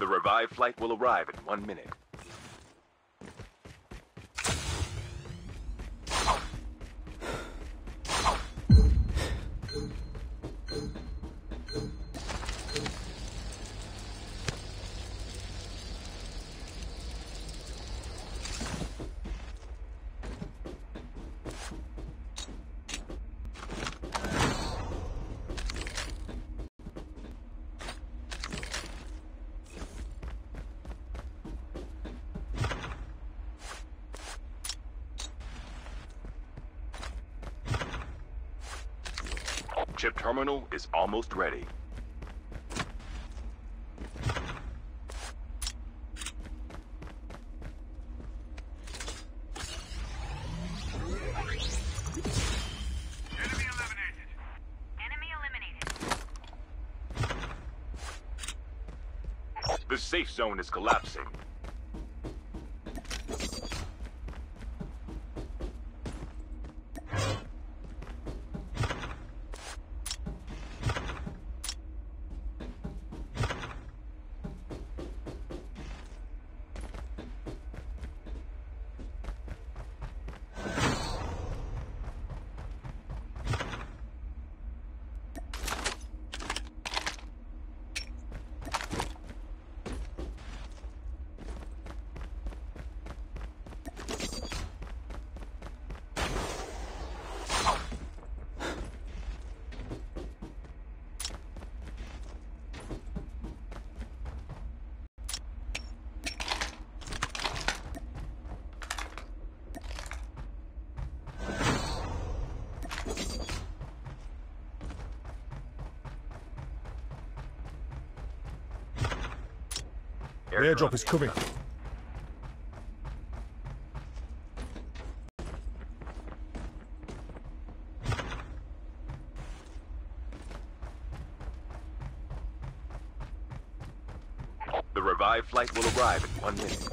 The revived flight will arrive in 1 minute. Chip terminal is almost ready. Enemy eliminated. Enemy eliminated. The safe zone is collapsing. The airdrop is coming. The revived flight will arrive in 1 minute.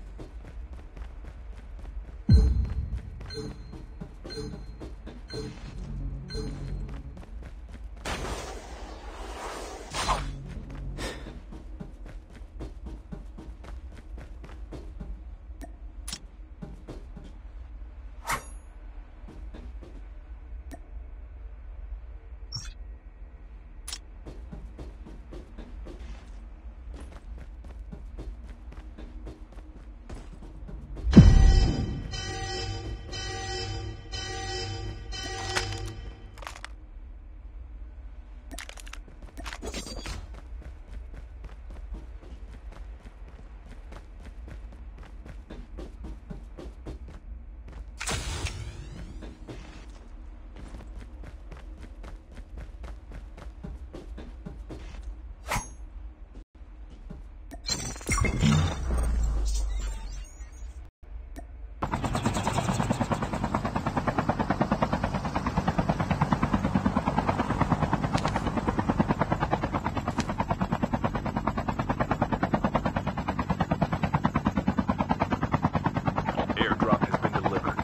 Airdrop has been delivered.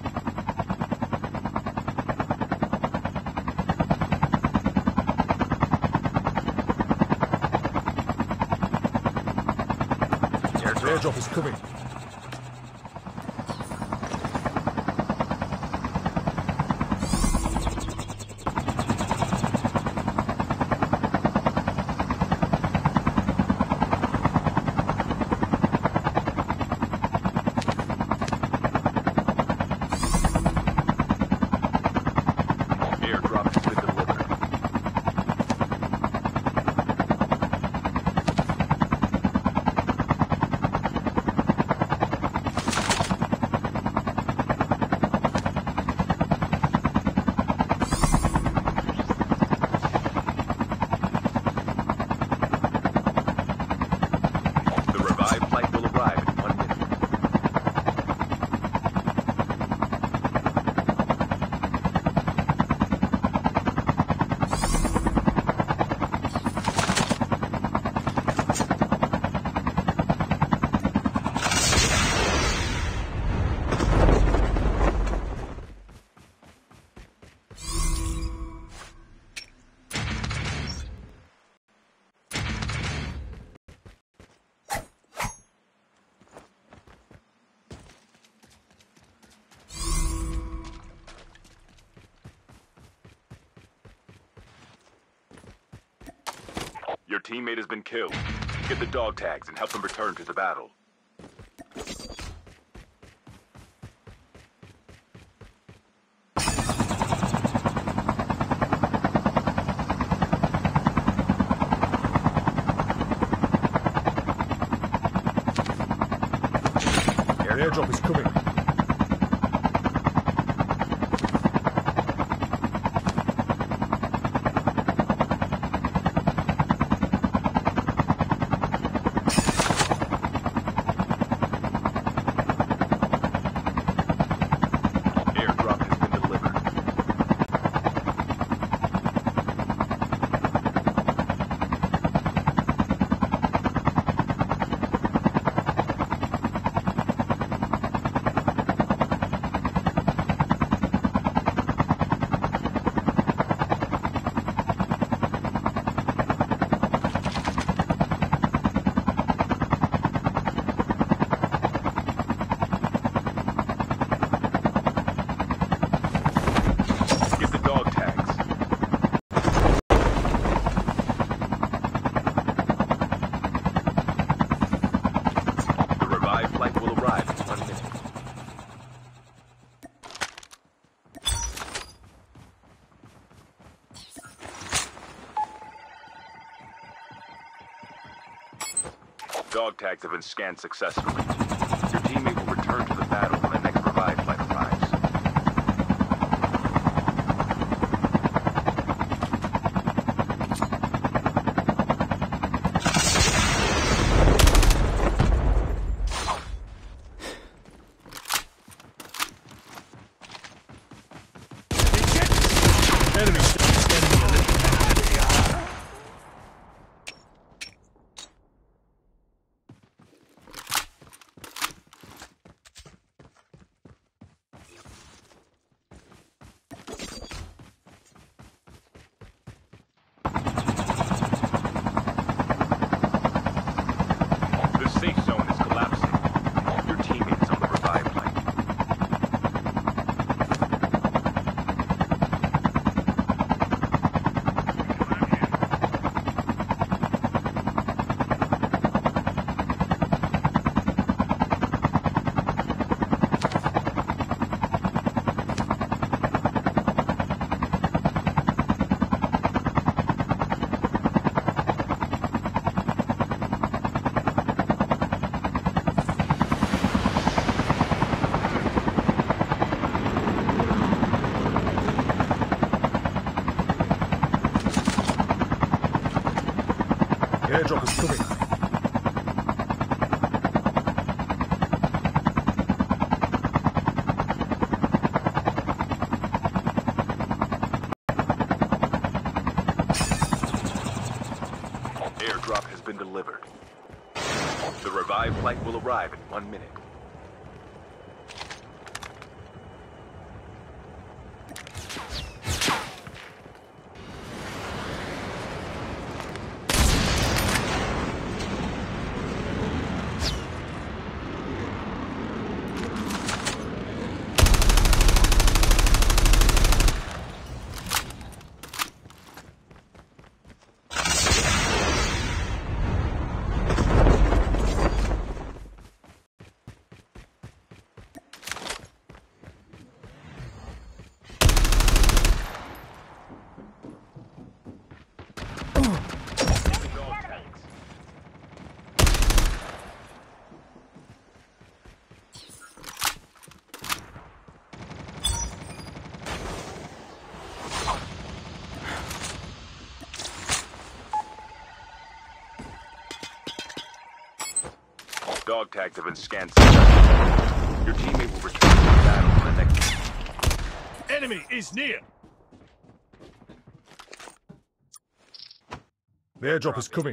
The airdrop is coming. Airdrop has been delivered. teammate has been killed. Get the dog tags and help them return to the battle. Airdrop is coming. Airdrop has been delivered. Get the dog tags. The revived flight will arrive in 1 minute. Dog tags have been scanned successfully. Your teammate will return to the battle when the next revived flight arrives. Enemy standing in the The safe zone is collapsing. Your teammate is on the revived flight. airdrop is coming. Airdrop has been delivered. The revived flight will arrive in 1 minute. Dog tags have been scanned successfully. Your teammate will return to the battle in the next... Enemy is near. The airdrop is coming.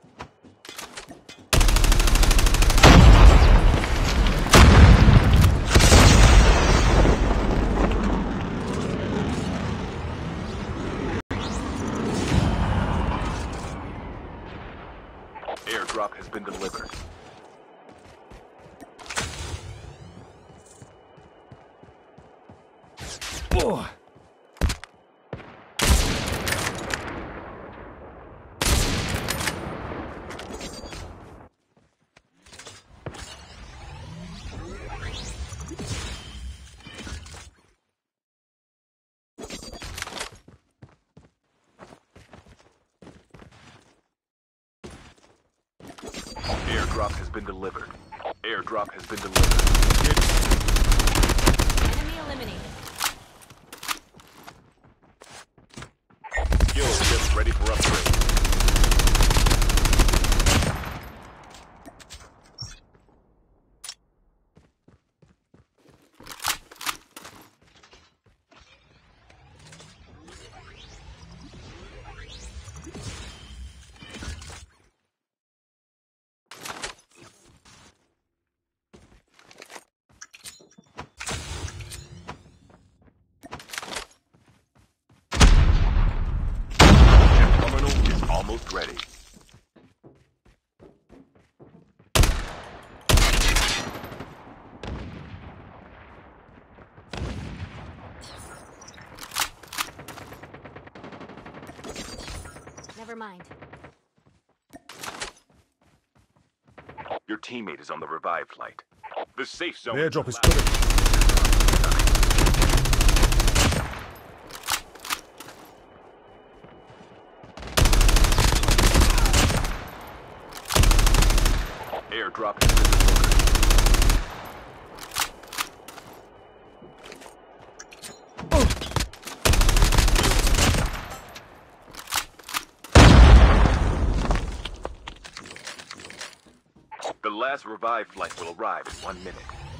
Airdrop has been delivered. Oh. Airdrop has been delivered. Airdrop has been delivered. Enemy eliminated. Skill ship ready for upgrade. Terminal is almost ready. Never mind. Your teammate is on the revive flight. The safe zone. The airdrop is collapsing. coming. Airdrop has been delivered. The last revive flight will arrive in 1 minute.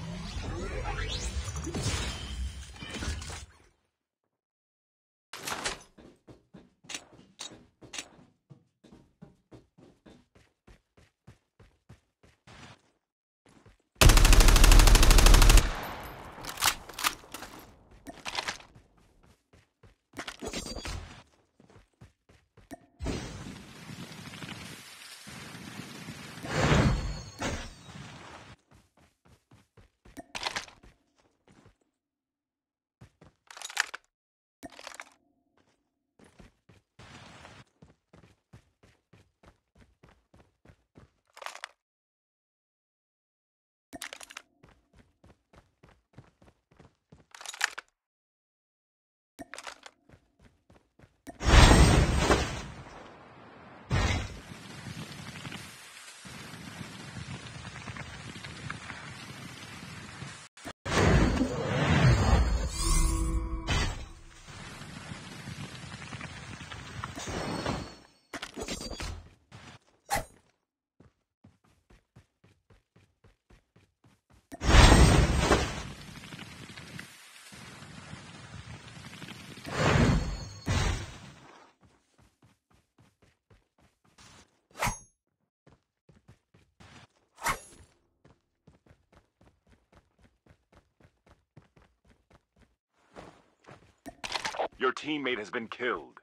Your teammate has been killed.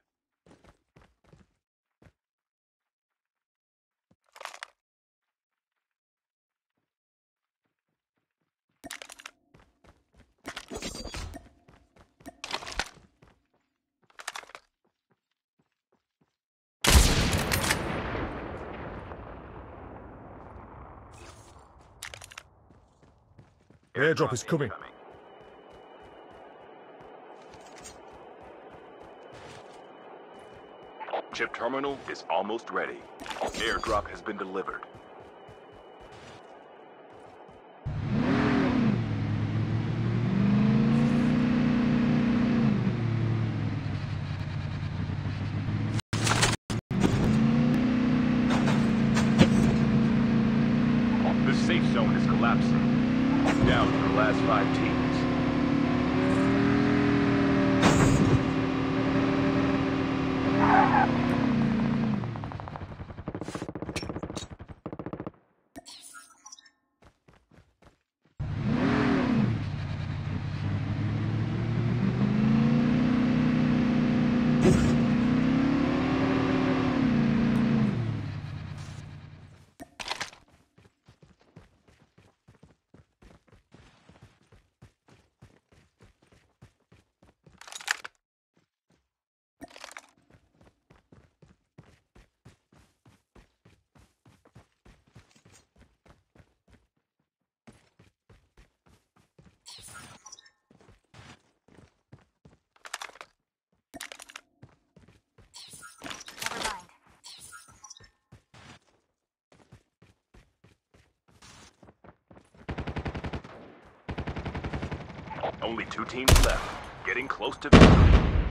The airdrop is coming. Incoming. Chip terminal is almost ready. Airdrop has been delivered. The safe zone is collapsing. Down to the last 5 teams. Only 2 teams left. Getting close to victory.